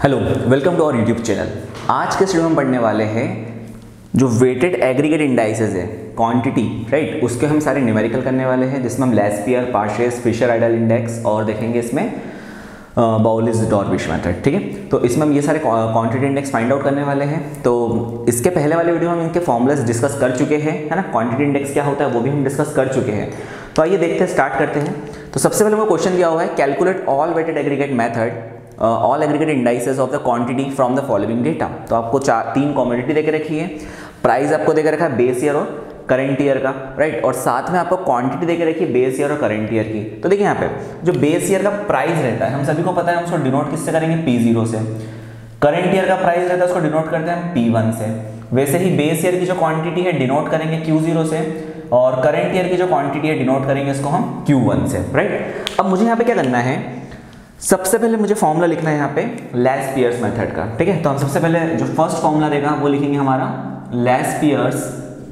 Hello, welcome to our YouTube channel. आज के studio में पढ़ने वाले हैं जो वेटेड एग्रीगेट इंडाइसेस है, क्वांटिटी, राइट, उसके हम सारे न्यूमेरिकल करने वाले हैं, जिसमें हम Laspeyres, Paasche's, Fisher ideal index और देखेंगे इसमें बाउलिस डॉर्विश मेथड। ठीक है, तो इसमें हम ये सारे क्वांटिटी इंडेक्स फाइंड आउट करने वाले हैं। तो इसके पहले वाले वीडियो में हम इनके फॉर्मूलाज डिस्कस कर चुके हैं, है ना। क्वांटिटी इंडेक्स क्या होता है वो भी हम डिस्कस कर चुके हैं। तो आइए देखते हैं, स्टार्ट करते हैं। तो सबसे पहले वो क्वेश्चन दिया हुआ है, calculate all weighted aggregate method all aggregate indices of the quantity from the following data. तो आपको तीन कॉमोडिटी देके रखी है, प्राइस आपको देके रखा है बेस ईयर और करंट ईयर का, राइट, और साथ में आपको क्वांटिटी देके रखी है बेस ईयर और करंट ईयर की। तो देखिए यहाँ पे जो बेस ईयर का प्राइस रहता है, हम सभी को पता है, हम उसको डिनोट किससे करेंगे, P0 से। करंट ईयर का प्राइस रहता है उसको डिनोट करते हैं P1 से। वैसे ही बेस ईयर की जो क्वांटिटी है डिनोट करेंगे Q0 से, और करंट ईयर की जो क्वांटिटी है डिनोट करेंगे इसको हम Q1 से, राइट। अब मुझे यहाँ पे क्या करना है, सबसे पहले मुझे फॉर्मूला लिखना है यहाँ पे लैस्पियर्स मेथड का। ठीक है, तो हम सबसे पहले जो फर्स्ट फॉर्मूला देगा वो लिखेंगे हमारा Laspeyres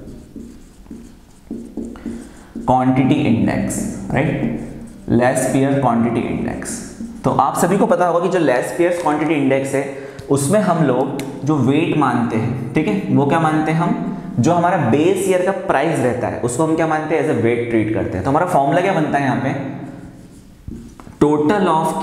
quantity index, right, Laspeyres quantity index. तो आप सभी को पता होगा कि जो लैस्पियर्स क्वांटिटी इंडेक्स है उसमें हम लोग जो वेट मानते हैं, ठीक है, वो क्या मानते हैं हम, जो हमारा बेस ईयर का प्राइस रहता है उसको हम क्या मानते हैं, एज ए वेट ट्रीट करते हैं। तो हमारा फॉर्मूला क्या बनता है यहाँ पे, total of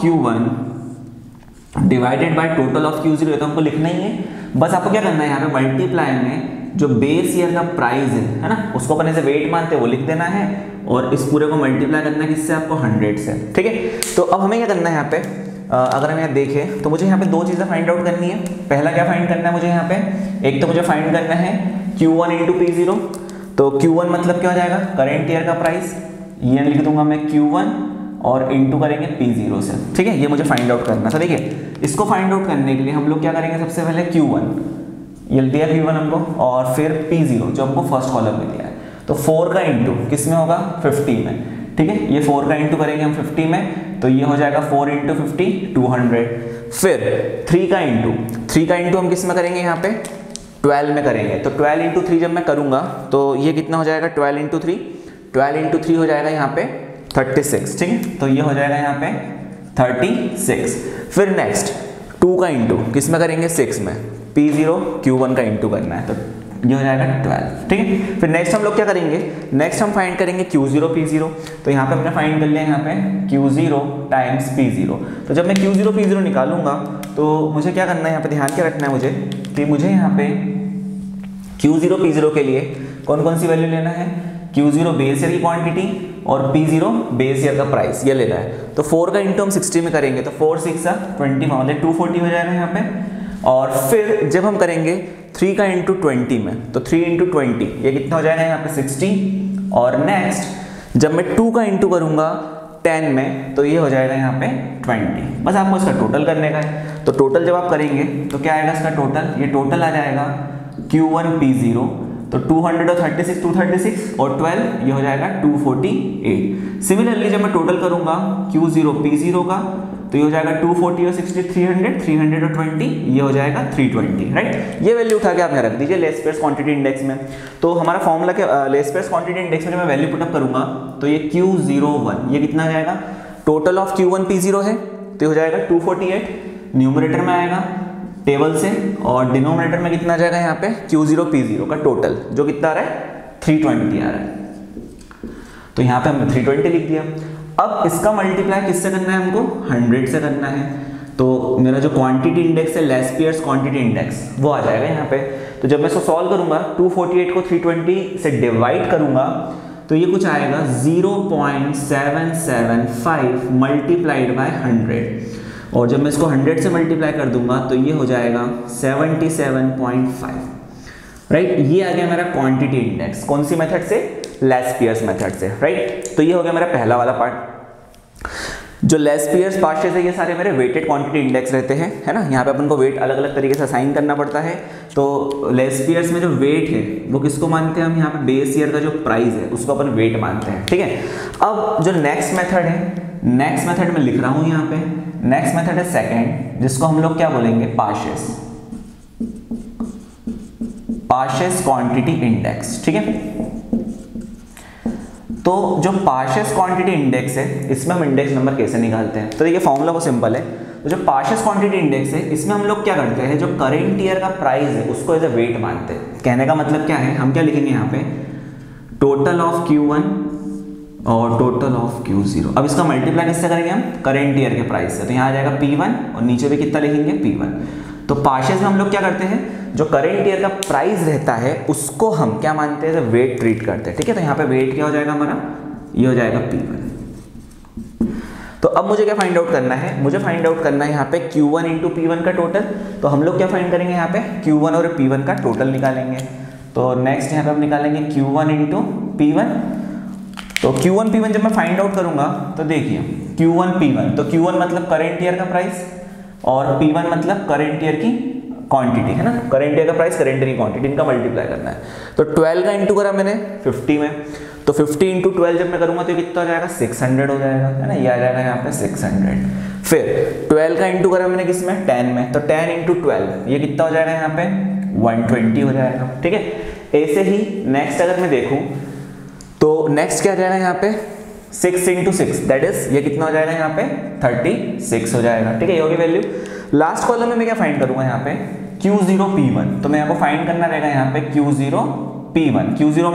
Q1 divided by total of Q0। तो हमको लिखना ही है, बस आपको क्या करना है यहाँ पे मल्टीप्लाई में जो बेस ईयर का प्राइस है ना, उसको अपन ऐसे वेट मानते हैं वो लिख देना है, और इस पूरे को मल्टीप्लाई करना है किससे, आपको 100 से। ठीक है, तो अब हमें क्या करना है यहाँ पे, अगर हम यहाँ देखें तो मुझे यहाँ पे दो चीज़ें फाइंड आउट करनी है। पहला क्या फाइंड करना है मुझे यहाँ पे, एक तो मुझे फाइंड करना है Q1 इंटू P0। तो Q1 मतलब क्या हो जाएगा, करेंट ईयर का प्राइस, ये लिख दूंगा मैं Q1 और इंटू करेंगे P0 से। ठीक है, ये मुझे फाइंड आउट करना था। देखिए, इसको फाइंड आउट करने के लिए हम लोग क्या करेंगे, सबसे पहले Q1 ये दिया Q1 हमको, और फिर P0 जो हमको फर्स्ट कॉलम में दिया है। तो 4 का इंटू किस में होगा, 50 में। ठीक है, ये 4 का इंटू करेंगे हम 50 में, तो ये हो जाएगा 4 इंटू 50 200। फिर 3 का इंटू हम किस में करेंगे, यहाँ पे 12 में करेंगे। तो 12 इंटू 3 जब मैं करूंगा तो ये कितना हो जाएगा, 12 इंटू 3 हो जाएगा यहाँ पे 36। ठीक है, तो ये हो जाएगा यहाँ पे 36। फिर नेक्स्ट 2 का इंटू किस में करेंगे, 6 में, P0 Q1 का इंटू करना है, तो ये हो जाएगा 12। ठीक है, फिर नेक्स्ट हम लोग क्या करेंगे, नेक्स्ट हम फाइंड करेंगे Q0 P0। तो यहाँ पे हमने फाइंड कर लिया यहाँ पे Q0 टाइम्स P0। तो जब मैं Q0 P0 निकालूंगा तो मुझे क्या करना है, यहाँ पे ध्यान क्या रखना है मुझे, कि मुझे यहाँ पे Q0 P0 के लिए कौन कौन सी वैल्यू लेना है, Q0 बेस ईयर की क्वांटिटी और P0 बेस ईयर का प्राइस, ये लेना है। तो 4 का इंटू हम 60 में करेंगे तो 4 6 20 मतलब 240 हो जाएगा यहाँ पे। और फिर जब हम करेंगे 3 का इंटू 20 में, तो 3 इंटू 20 ये कितना हो जाएगा यहाँ पे 60। और नेक्स्ट जब मैं 2 का इंटू करूँगा 10 में, तो ये हो जाएगा यहाँ पे 20। बस आपको इसका टोटल करने का है। तो टोटल जब आप करेंगे तो क्या आएगा इसका टोटल, ये टोटल आ जाएगा Q1 P0, तो 200 और 36 236 और 12 ये हो जाएगा 248। सिमिलरली जब मैं टोटल करूंगा Q0 P0 का, तो ये हो जाएगा 240 और 60 300 और 20 ये हो जाएगा 320, राइट। ये वैल्यू उठा के आप यहाँ रख दीजिए लैस्पियर्स क्वांटिटी इंडेक्स में। तो हमारा फॉर्मूला क्या, लैस्पियर्स क्वांटिटी इंडेक्स में जब मैं वैल्यू पुटअप करूंगा तो ये Q01 ये कितना आ जाएगा, टोटल ऑफ Q1 P0 है, तो ये हो जाएगा 248, न्यूमरेटर में आएगा टेबल से, और डिनोमिनेटर में कितना आ जाएगा यहाँ पे Q0 P0 का टोटल, जो कितना आ रहा है 320 आ रहा है। तो यहाँ पे हमने 320 लिख दिया। अब इसका मल्टीप्लाई किससे करना है, हमको 100 से करना है। तो मेरा जो क्वांटिटी इंडेक्स है लैस्पियर्स क्वांटिटी इंडेक्स वो आ जाएगा यहाँ पे। तो जब मैं इसको सॉल्व करूंगा 248 को 320 से डिवाइड करूंगा तो ये कुछ आएगा 0.775 मल्टीप्लाइड बाय 100। और जब मैं इसको 100 से मल्टीप्लाई कर दूंगा तो ये हो जाएगा 77.5, राइट। ये आ गया मेरा क्वांटिटी इंडेक्स, कौन सी मेथड से, लैस्पियर्स मेथड से, राइट। तो ये हो गया मेरा पहला वाला पार्ट। जो लैस्पियर्स पार्शेस है ये सारे मेरे वेटेड क्वांटिटी इंडेक्स रहते हैं, है ना। यहाँ पे अपन को वेट अलग अलग तरीके से असाइन करना पड़ता है। तो लैस्पियर्स में जो वेट है वो किसको मानते हैं हम, यहाँ पे बेस ईयर का जो प्राइस है उसको अपन वेट मानते हैं। ठीक है, अब जो नेक्स्ट मेथड है, नेक्स्ट मेथड में लिख रहा हूं यहाँ पे, नेक्स्ट मेथड है सेकेंड, जिसको हम लोग क्या बोलेंगे, पार्शेस क्वांटिटी इंडेक्स। ठीक है, तो जो पार्शेस क्वांटिटी इंडेक्स है इसमें हम इंडेक्स नंबर कैसे निकालते हैं, तो देखिए फॉर्मूला बहुत सिंपल है। तो जो पार्शियल क्वांटिटी इंडेक्स है इसमें हम लोग क्या करते हैं, जो करेंट ईयर का प्राइस है उसको एज ए वेट मानते हैं। कहने का मतलब क्या है, हम क्या लिखेंगे यहाँ पे, टोटल ऑफ Q1 और टोटल ऑफ Q0। अब इसका मल्टीप्लाई किससे करेंगे हम, करेंट ईयर के प्राइस से, तो यहाँ आ जाएगा P1 और नीचे भी कितना लिखेंगे P1। तो पार्शियल में हम लोग क्या करते हैं, जो करेंट ईयर का प्राइस रहता है उसको हम क्या मानते हैं, वेट ट्रीट करते हैं। ठीक है, तो यहाँ पे वेट क्या हो जाएगा हमारा, ये हो जाएगा P1। तो अब मुझे क्या फाइंड आउट करना है, मुझे फाइंड आउट करना है यहाँ पे Q1 इंटू P1 का टोटल। तो हम लोग क्या फाइंड करेंगे, यहाँ पे Q1 और P1 का टोटल निकालेंगे। तो नेक्स्ट यहाँ पे हम निकालेंगे Q1 इंटू P1। तो Q1 P1 जब मैं फाइंड आउट करूंगा तो देखिए Q1 P1, तो Q1 मतलब करेंट ईयर का प्राइस और P1 मतलब करेंट ईयर की क्वांटिटी है ना, करेंट ईयर का प्राइस करेंट ईयर की क्वांटिटी, इनका मल्टीप्लाई करना है। तो 12 का इंटू करा मैंने 50 में, तो 50 इंटू 12 जब मैं करूंगा तो कितना हो जाएगा, 600 हो जाएगा, है ना, ये आ जाएगा यहाँ पे 600। फिर 12 का इंटू करा मैंने किसमें, 10 में, तो 10 इंटू 12 ये कितना हो जाएगा यहाँ पे 120 हो जाएगा। ठीक है, ऐसे ही नेक्स्ट अगर मैं देखूं तो नेक्स्ट क्या जाएगा यहाँ पे 6 इंटू 6 दैट इज ये कितना हो जाएगा यहाँ पे 36 हो जाएगा। ठीक है, ये होगी वैल्यू। लास्ट कॉलम में मैं क्या फाइंड करूंगा यहाँ पे Q0 P1, तो मैं आपको फाइंड करना रहेगा यहाँ पे Q0 P1। Q0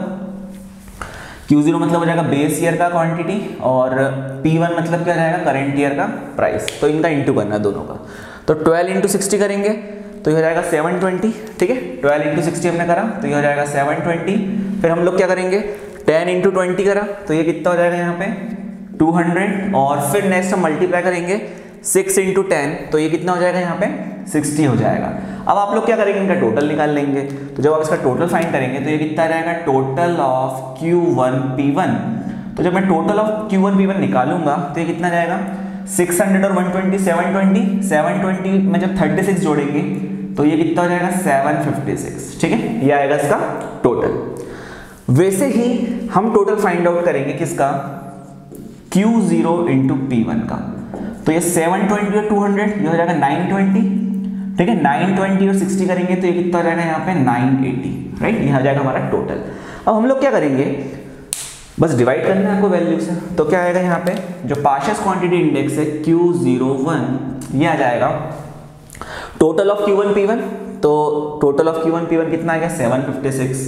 मतलब हो जाएगा बेस ईयर का क्वांटिटी और P1 मतलब क्या जाएगा, करेंट ईयर का प्राइस। तो इनका इंटू करना है दोनों का। तो 12 इंटू 60 करेंगे तो ये हो जाएगा 720। ठीक है, 12 इंटू 60 हमने करा तो ये हो जाएगा 720। फिर हम लोग क्या करेंगे 10 इंटू 20 करा तो ये कितना हो जाएगा यहाँ पे 200। और फिर नेक्स्ट हम मल्टीप्लाई करेंगे 6 इंटू 10 तो ये कितना हो जाएगा यहाँ पे 60 हो जाएगा। अब आप लोग क्या करेंगे, इनका टोटल निकाल लेंगे। तो जब आप इसका टोटल फाइंड करेंगे तो ये कितना आ जाएगा, टोटल ऑफ Q1 P1। तो जब मैं टोटल ऑफ Q1 P1 निकालूंगा तो ये कितना जाएगा 600 और 120 720 में जब 36 जोड़ेंगे तो ये कितना हो जाएगा 756। ठीक है, ये आएगा इसका टोटल। वैसे ही हम टोटल फाइंड आउट करेंगे किसका, Q0 इंटू P1 का। तो ये 720 और 200 ये हो जाएगा 920। ठीक है, 920 और 60 करेंगे तो ये कितना हो जाएगा यहाँ पे 980। राइट, ये आ जाएगा हमारा टोटल। अब हम लोग क्या करेंगे, बस डिवाइड करना है आपको वैल्यू से। तो क्या आएगा यहाँ पे जो पार्शियल क्वांटिटी इंडेक्स है Q01 ये आ जाएगा टोटल ऑफ Q1 P1। तो टोटल ऑफ Q1 P1 कितना आएगा 756।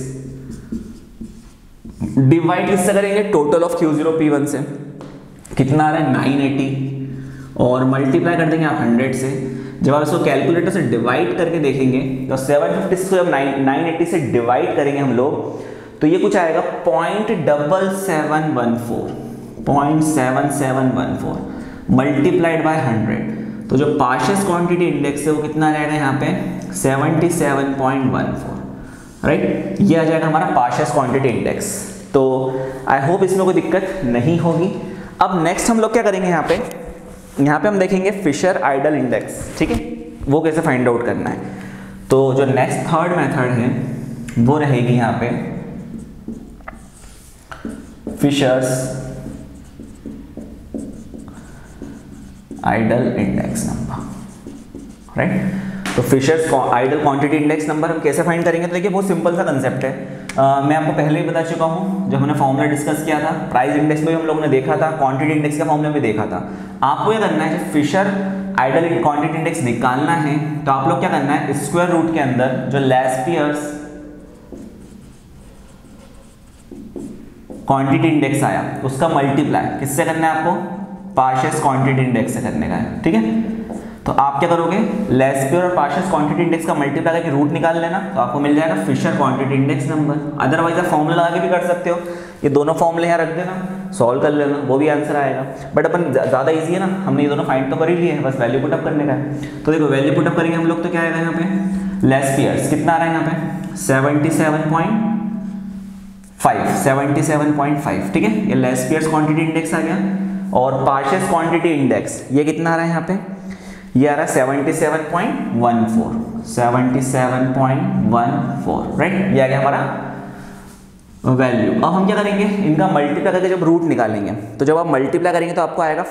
डिवाइड किससे करेंगे, टोटल ऑफ Q0 P1 से, कितना आ रहा है 980 और मल्टीप्लाई कर देंगे आप 100 से। जब आप इसको कैलकुलेटर से डिवाइड करके देखेंगे तो 756 को जब 980 से डिवाइड करेंगे हम लोग तो ये कुछ आएगा 0.7714 मल्टीप्लाइड बाय 100। तो जो पार्शियल क्वांटिटी इंडेक्स है वो कितना आ जाएगा यहाँ पे 77.14। राइट, ये आ जाएगा हमारा पार्शियल क्वांटिटी इंडेक्स। तो आई होप इसमें कोई दिक्कत नहीं होगी। अब नेक्स्ट हम लोग क्या करेंगे, यहाँ पे हम देखेंगे फिशर आइडल इंडेक्स। ठीक है, वो कैसे फाइंड आउट करना है। तो जो नेक्स्ट थर्ड मेथड है वो रहेगी यहाँ पे Fisher's ideal index number. Right, तो Fisher's ideal quantity index number हम कैसे फाइंड करेंगे, तो देखिए बहुत सिंपल सा कंसेप्ट है। मैं आपको पहले ही बता चुका हूं जब हमने फॉर्मूला डिस्कस किया था, प्राइस इंडेक्स में भी हम लोगों ने देखा था, क्वांटिटी इंडेक्स का फॉर्मूला भी देखा था। आपको ये करना है, जब फिशर आइडल क्वांटिटी इंडेक्स निकालना है तो आप लोग क्या करना है, स्क्वायर रूट के अंदर जो लैस्पियर्स क्वांटिटी इंडेक्स आया उसका मल्टीप्लाई किससे करना है, आपको पार्शियल क्वांटिटी इंडेक्स से करने का है। ठीक है, तो आप क्या करोगे, लेस्पियर और पार्शियल क्वांटिटी इंडेक्स का मल्टीप्लाई करके रूट निकाल लेना, तो आपको मिल जाएगा Fisher quantity index number. Otherwise आप फॉर्मूला लगा के भी कर सकते हो, ये दोनों फॉर्मूले यहाँ रख देना, सॉल्व कर लेना, वो भी आंसर आएगा। बट अपन ज़्यादा ईजी है ना, हमने ये दोनों फाइंड तो कर ही लिए हैं, बस वैल्यू पुटअप करने का है। तो देखो वैल्यू पुटअप करेंगे हम लोग तो क्या आएगा यहाँ पे, लेस्पियर्स कितना आ रहा है यहाँ पे 77.5। ठीक है, ये लेस्पियर्स क्वांटिटी इंडेक्स आ गया। और पार्शियल क्वांटिटी इंडेक्स ये कितना आ रहा है यहाँ पे, ये आ रहा है 77.14। राइट, ये आ गया हमारा वैल्यू। अब हम क्या करेंगे, इनका मल्टीप्लाई करके जब रूट निकालेंगे तो जब आप मल्टीप्लाई करेंगे तो आपको आएगा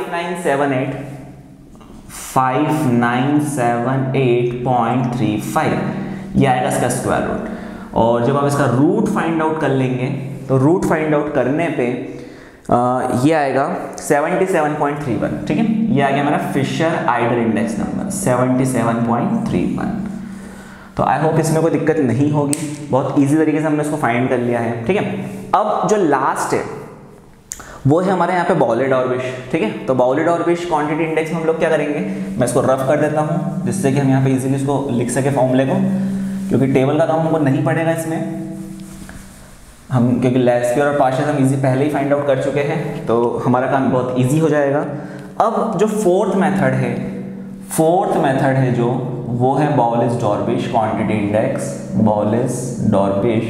5978.35। ये आएगा इसका स्क्वायर रूट। और जब आप इसका रूट फाइंड आउट कर लेंगे तो रूट फाइंड आउट करने पे ये आएगा 77.31, ठीक है। ये आ गया मेरा फिशर आइडल इंडेक्स नंबर 77.31। तो आई होप इसमें कोई दिक्कत नहीं होगी, बहुत इजी तरीके से हमने इसको फाइंड कर लिया है, ठीक है। अब जो लास्ट है वो है हमारे यहाँ पे बाउली-डॉर्विश, ठीक है। तो बाउली-डॉर्विश क्वांटिटी इंडेक्स में हम लोग क्या करेंपी मैं इसको रफ कर देता हूँ जिससे कि हम यहाँ पे इजीली इसको लिख सके फॉर्मूले को, क्योंकि टेबल का काम हमको नहीं पड़ेगा इसमें हम, क्योंकि लेस्पियर और पार्शियल हम इजी पहले ही फाइंड आउट कर चुके हैं, तो हमारा काम बहुत इजी हो जाएगा। अब जो फोर्थ मेथड है जो वो है Bowley Dorbish quantity index, Bowley Dorbish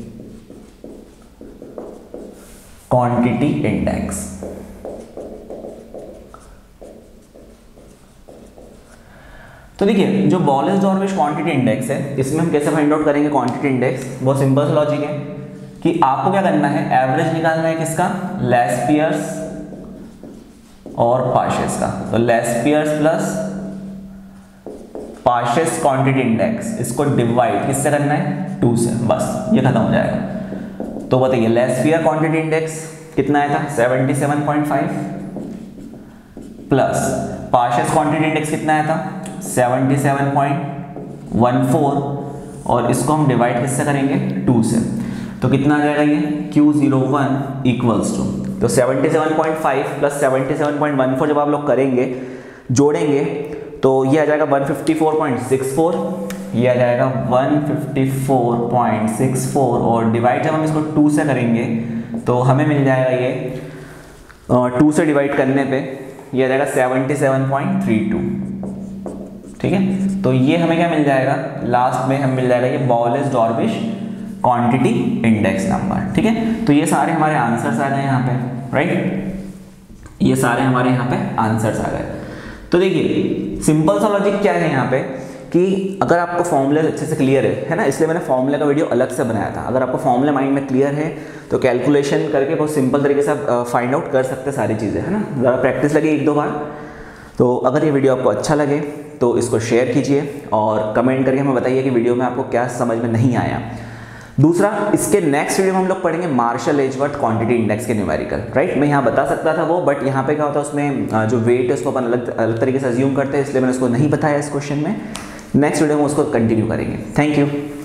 quantity index. तो देखिए जो बाउलिस-डॉर्विश क्वांटिटी इंडेक्स है इसमें हम कैसे फाइंड आउट करेंगे क्वांटिटी इंडेक्स, बहुत सिंपल सा लॉजिक है कि आपको क्या करना है, एवरेज निकालना है किसका, लेस्पियर्स और पार्शियस का। तो Laspeyres plus Paasche's quantity index, इसको डिवाइड किससे करना है, 2 से, बस ये खत्म हो जाएगा। तो बताइए लेस्पियर क्वांटिटी इंडेक्स कितना आया था 77.5 प्लस पार्शियस क्वांटिटी इंडेक्स कितना आया था 77.14 और इसको हम डिवाइड किससे करेंगे 2 से, तो कितना आ जाएगा ये Q01 इक्वल्स टू, तो 77.5 प्लस 77.14 जब आप लोग करेंगे जोड़ेंगे तो ये आ जाएगा 154.64, ये आ जाएगा 154.64 और डिवाइड जब हम इसको 2 से करेंगे तो हमें मिल जाएगा ये 2 से डिवाइड करने पे ये आ जाएगा 77.32, ठीक है। तो ये हमें क्या मिल जाएगा, लास्ट में हमें मिल जाएगा ये बाउलिस-डॉर्विश क्वांटिटी इंडेक्स नंबर, ठीक है। तो ये सारे हमारे आंसर्स आ गए यहाँ पे, राइट, ये सारे हमारे यहाँ पे आंसर्स आ गए। तो देखिए सिंपल सा लॉजिक क्या है यहाँ पे कि अगर आपको फॉर्मूले अच्छे से क्लियर है ना, इसलिए मैंने फॉर्मूले का वीडियो अलग से बनाया था। अगर आपको फॉर्मूले माइंड में क्लियर है तो कैलकुलेशन करके बहुत सिंपल तरीके से आप फाइंड आउट कर सकते हैं सारी चीज़ें, है ना। ज़रा प्रैक्टिस लगे 1-2 बार। तो अगर ये वीडियो आपको अच्छा लगे तो इसको शेयर कीजिए और कमेंट करके हमें बताइए कि वीडियो में आपको क्या समझ में नहीं आया। दूसरा, इसके नेक्स्ट वीडियो में हम लोग पढ़ेंगे मार्शल एजवर्थ क्वांटिटी इंडेक्स के न्यूमेरिकल, राइट। मैं यहाँ बता सकता था वो, बट यहाँ पे क्या होता है उसमें जो वेट है उसको अपन अलग तरीके से अज्यूम करते हैं, इसलिए मैंने उसको नहीं बताया इस क्वेश्चन में। नेक्स्ट वीडियो में उसको कंटिन्यू करेंगे। Thank you.